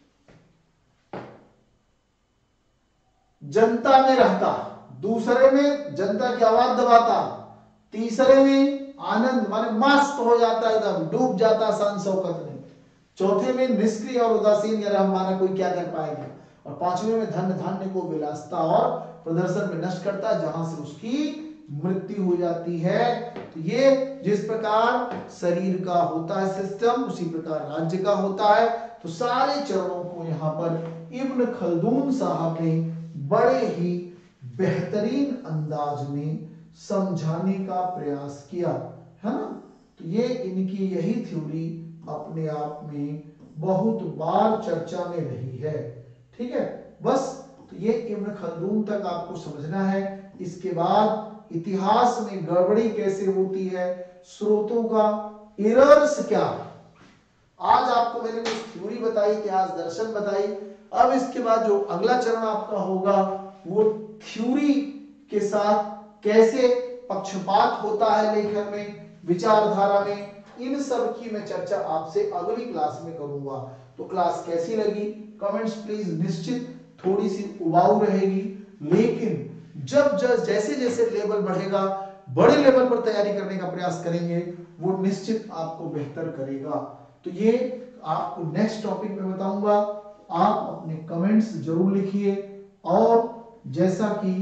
जनता में रहता, दूसरे में जनता की आवाज दबाता, तीसरे में आनंद माने मस्त हो जाता है, एकदम डूब जाता शान शौकत में, चौथे में निष्क्रिय और उदासीन, यार हमारा कोई क्या कर पाएगा, और पांचवें में धन धान्य को विलासता और प्रदर्शन में नष्ट करता, जहां से उसकी मृत्यु हो जाती है। तो ये जिस प्रकार शरीर का होता है सिस्टम, उसी प्रकार राज्य का होता है। तो सारे चरणों को यहाँ पर इब्न खल्दून साहब ने बड़े ही बेहतरीन अंदाज में समझाने का प्रयास किया, है ना। तो ये इनकी यही थ्योरी अपने आप में बहुत बार चर्चा में रही है। ठीक है, बस तो ये इब्न खल्दून तक आपको समझना है। इसके बाद इतिहास में गड़बड़ी कैसे होती है, स्रोतों का एरर्स क्या, आज आपको मैंने कुछ थ्योरी बताई, इतिहास दर्शन बताई। अब इसके बाद जो अगला चरण आपका होगा वो थ्योरी के साथ कैसे पक्षपात होता है लेखन में, विचारधारा में, इन सब की मैं चर्चा आपसे अगली क्लास में करूंगा। तो क्लास कैसी लगी कमेंट्स प्लीज, निश्चित थोड़ी सी उबाऊ रहेगी, लेकिन जब जब जैसे जैसे लेवल बढ़ेगा, बड़े लेवल पर तैयारी करने का प्रयास करेंगे, वो निश्चित आपको बेहतर करेगा। तो ये आपको नेक्स्ट टॉपिक में बताऊंगा। आप अपने कमेंट्स जरूर लिखिए, और जैसा कि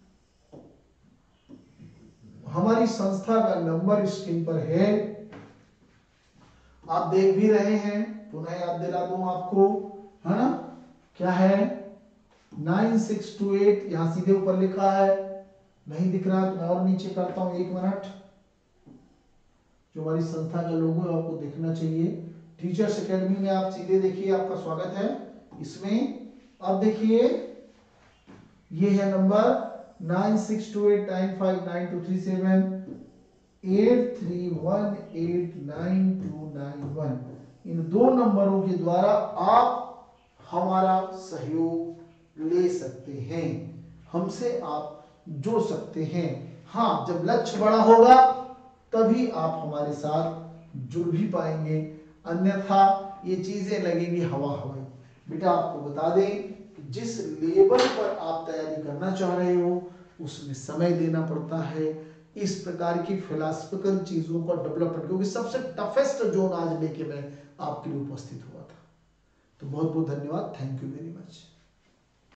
हमारी संस्था का नंबर स्क्रीन पर है, आप देख भी रहे हैं, पुनः याद दिला दूं आपको, है ना, क्या है, नाइन सिक्स टू एट, यहां सीधे ऊपर लिखा है, नहीं दिख रहा तो और नीचे करता हूं, एक मिनट, जो हमारी संस्था का लोगो है आपको देखना चाहिए। टीचर्स एकेडमी में आप सीधे देखिए, आपका स्वागत है इसमें। अब देखिए ये है number nine six two eight nine five nine two three seven eight three one eight nine two nine one. इन दो नंबरों के द्वारा आप हमारा सहयोग ले सकते हैं, हमसे आप जुड़ सकते हैं। हाँ, जब लक्ष्य बड़ा होगा तभी आप हमारे साथ जुड़ भी पाएंगे, अन्यथा ये चीजें लगेंगी हवा हवाई। बेटा आपको बता दें कि जिस लेवल पर आप तैयारी करना चाह रहे हो उसमें समय देना पड़ता है, इस प्रकार की फिलॉसफिकल चीजों का डेवलपमेंट, क्योंकि सबसे टफेस्ट जोन आज लेके मैं आपके लिए उपस्थित हुआ था। तो बहुत बहुत धन्यवाद, थैंक यू वेरी मच।